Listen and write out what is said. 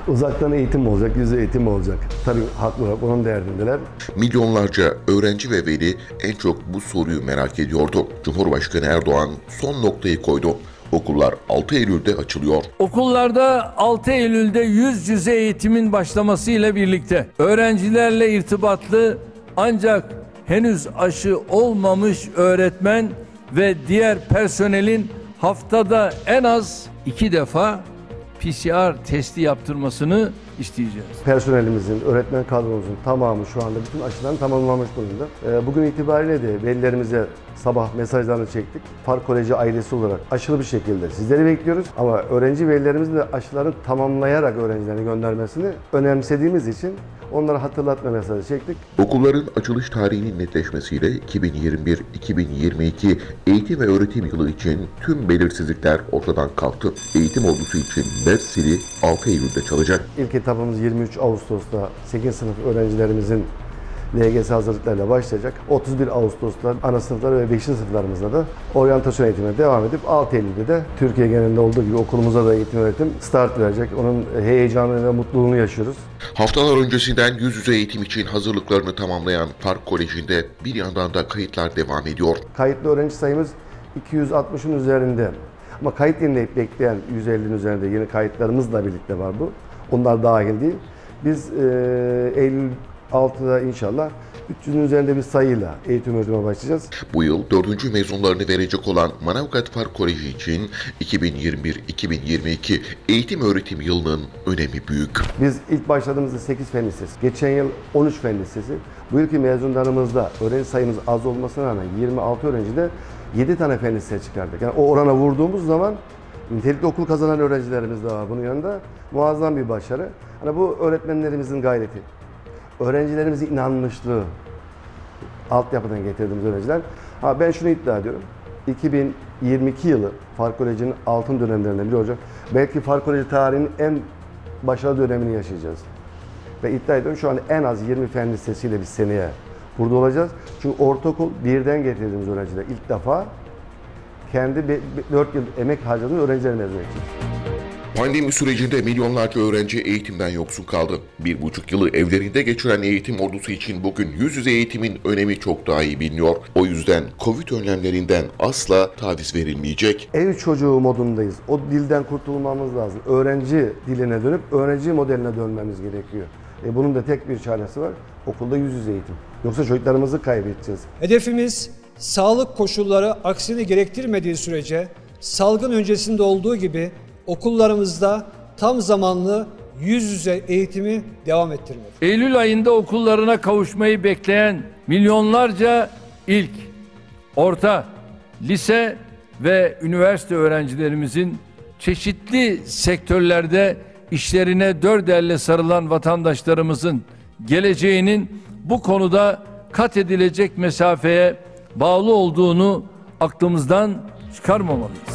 Uzaktan eğitim mi olacak, yüz eğitim mi olacak? Tabii haklı olarak onun derdindeler. Milyonlarca öğrenci ve veli en çok bu soruyu merak ediyordu. Cumhurbaşkanı Erdoğan son noktayı koydu. Okullar 6 Eylül'de açılıyor. Okullarda 6 Eylül'de yüz yüze eğitimin başlamasıyla birlikte öğrencilerle irtibatlı ancak henüz aşı olmamış öğretmen ve diğer personelin haftada en az 2 defa PCR testi yaptırmasını isteyeceğiz. Personelimizin, öğretmen kadromuzun tamamı şu anda bütün aşılarını tamamlamış durumda. Bugün itibariyle de velilerimize sabah mesajlarını çektik. Fark Koleji ailesi olarak aşılı bir şekilde sizleri bekliyoruz. Ama öğrenci velilerimizin de aşılarını tamamlayarak öğrencilerini göndermesini önemsediğimiz için onlara hatırlatma mesajı çektik. Okulların açılış tarihinin netleşmesiyle 2021-2022 eğitim ve öğretim yılı için tüm belirsizlikler ortadan kalktı. Eğitim ordusu için ders zili 6 Eylül'de çalacak. İlk etapımız 23 Ağustos'ta 8. sınıf öğrencilerimizin LGS hazırlıklarıyla başlayacak. 31 Ağustos'ta ana sınıflar ve 5. sınıflarımızda da oryantasyon eğitimine devam edip 6 Eylül'de de Türkiye genelinde olduğu gibi okulumuza da eğitim öğretim start verecek. Onun heyecanını ve mutluluğunu yaşıyoruz. Haftalar öncesinden yüz yüze eğitim için hazırlıklarını tamamlayan Fark Koleji'nde bir yandan da kayıtlar devam ediyor. Kayıtlı öğrenci sayımız 260'ın üzerinde. Ama kayıt yenileyip bekleyen 150'nin üzerinde yeni kayıtlarımızla birlikte var bu. Onlar dahil değil. Biz Eylül 6'da inşallah 300'ün üzerinde bir sayıyla eğitim öğretime başlayacağız. Bu yıl 4. mezunlarını verecek olan Manavgat Fark Koleji için 2021-2022 eğitim öğretim yılının önemi büyük. Biz ilk başladığımızda 8 fen lisesi, geçen yıl 13 fen lisesi. Bu yılki mezunlarımızda öğrenci sayımız az olmasına rağmen 26 öğrencide 7 tane fen lisesi çıkardık. Yani o orana vurduğumuz zaman nitelikli okul kazanan öğrencilerimiz de var bunun yanında. Muazzam bir başarı. Hani bu öğretmenlerimizin gayreti. Öğrencilerimizin inanmışlığı, altyapıdan getirdiğimiz öğrenciler. Ben şunu iddia ediyorum. 2022 yılı Fark Koleji'nin altın dönemlerinden biri olacak. Belki Fark Koleji tarihinin en başarılı dönemini yaşayacağız. Ve iddia ediyorum şu an en az 20 fen lisesiyle biz seneye burada olacağız. Çünkü ortaokul birden getirdiğimiz öğrenciler ilk defa kendi 4 yıl emek harcadığımız öğrencileri mezun edeceğiz. Pandemi sürecinde milyonlarca öğrenci eğitimden yoksun kaldı. 1,5 yılı evlerinde geçiren eğitim ordusu için bugün yüz yüze eğitimin önemi çok daha iyi biliniyor. O yüzden Covid önlemlerinden asla taviz verilmeyecek. Ev çocuğu modundayız. O dilden kurtulmamız lazım. Öğrenci diline dönüp öğrenci modeline dönmemiz gerekiyor. Bunun da tek bir çaresi var. Okulda yüz yüze eğitim. Yoksa çocuklarımızı kaybedeceğiz. Hedefimiz sağlık koşulları aksini gerektirmediği sürece salgın öncesinde olduğu gibi okullarımızda tam zamanlı yüz yüze eğitimi devam ettirmek. Eylül ayında okullarına kavuşmayı bekleyen milyonlarca ilk, orta, lise ve üniversite öğrencilerimizin çeşitli sektörlerde işlerine dört elle sarılan vatandaşlarımızın geleceğinin bu konuda kat edilecek mesafeye bağlı olduğunu aklımızdan çıkarmamalıyız.